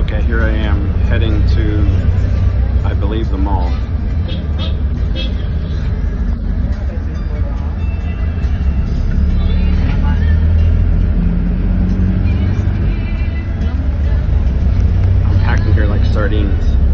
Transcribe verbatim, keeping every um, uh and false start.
Okay, here I am heading to, I believe, the mall. I'm packing here like sardines.